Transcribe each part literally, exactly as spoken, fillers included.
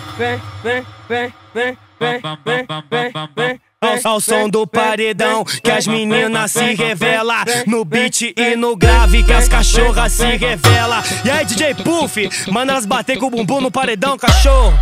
vem, vem, vem, vem, vem, vem, vem, vem. Ao som do paredão, que as meninas se revela no beat e no grave, que as cachorras se revela. E aí, D J Puff, manda elas bater com o bumbum no paredão, cachorro.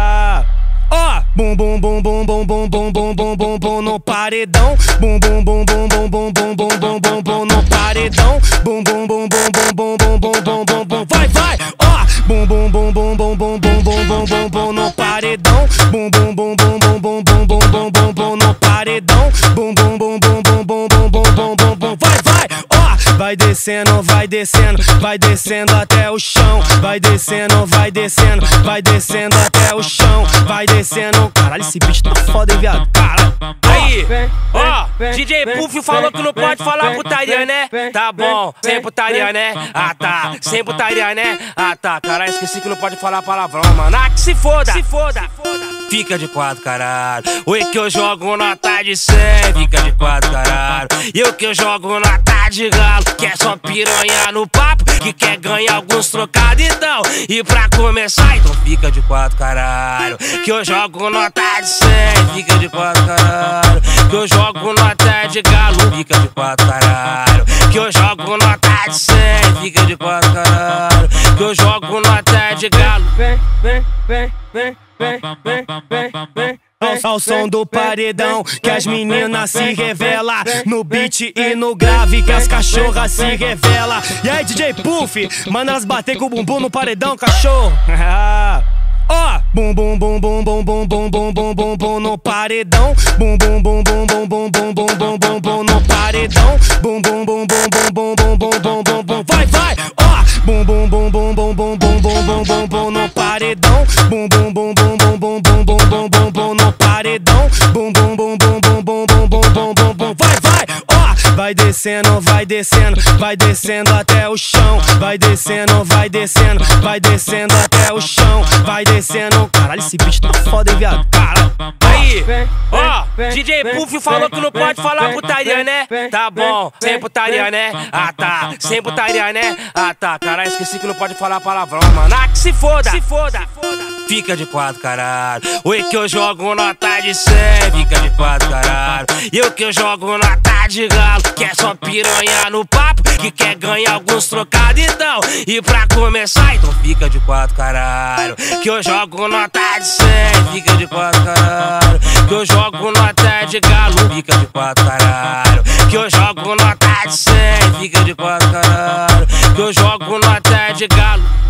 Ó, bum bum bum bum bum bum bum bum bum bum bum no paredão, bum bum bum bum bum bum bum bum bum bum bum no paredão, bum bum bum bum bum bum bum bum bum bum bum. Vai, vai, ó, bum bum bum bum bum bum bum bum bum bum bum no paredão, bum bum bum bum bum bum bum bum bum bum bum no paredão, bum bum bum bum bum bum bum bum bum bum bum. Vai, vai, ó, vai descendo, vai descendo, vai descendo até o chão, vai descendo, vai descendo, vai descendo até o chão, vai descendo. Caralho, esse bicho tá foda, hein, viado? Caralho. Aí, ó, D J Puff falou que não pode falar putaria, né? Tá bom, sem putaria, né? Ah tá, sem putaria, né? Ah tá, caralho, esqueci que não pode falar palavrão, mano. Ah, que se foda, se foda. Fica de quatro, caralho. Oi que eu jogo nota de cem, fica de quatro, caralho. E eu que eu jogo nota de galo, que é só piranha no papo, que quer ganhar alguns trocados, então. E pra começar, então fica de quatro, caralho. Que eu jogo nota de cem, fica de quatro, caralho. Que eu jogo nota de galo, fica de quatro, caralho. Que eu jogo nota de cem, fica de quatro, caralho. Que eu jogo nota de galo. Vem, vem, vem, vem, vem, vem, vem, vem. Ao som do paredão, que as meninas se revela no beat e no grave, que as cachorras se revela. E aí, D J Puff, manda elas bater com o bumbum no paredão, cachorro. Ó, bum bum bum bum bum bum bum bum bum bum bum no paredão, bum bum bum bum bum bum bum bum bum bum bum no paredão, bum bum bum bum bum bum bum bum bum bum. Vai, vai, ó, bum bum bum bum bum bum bum bum bum bum bum no paredão, bum bum bum bum bum bum bum bum bum bum bum no paredão, bum bum bum bum bum bum bum bum bum bum. Vai, vai, ó, vai descendo, vai descendo, vai descendo até o chão, vai descendo, vai descendo, vai descendo até o chão, vai descendo. Caralho, esse bicho tá foda, hein, viado? Caralho. Aí, ó, D J Puff falou que não pode falar putaria, né? Tá bom, sem putaria, né? Ah tá, sem putaria, né? Ah tá, caralho, esqueci que não pode falar palavrão, mano. Ah, que se foda, se foda. Fica de quatro, caralho. Oi que eu jogo nota de cem, fica de quatro, caralho. E eu que eu jogo nota de galo, que é só piranha no papo, que quer ganhar alguns trocados, então. E pra começar, então fica de quatro, caralho. Que eu jogo nota de cem, fica de quatro, caralho. Que eu jogo nota de galo, fica de quatro, caralho. Que eu jogo nota de cem, fica de quatro, caralho. Que eu jogo nota de galo.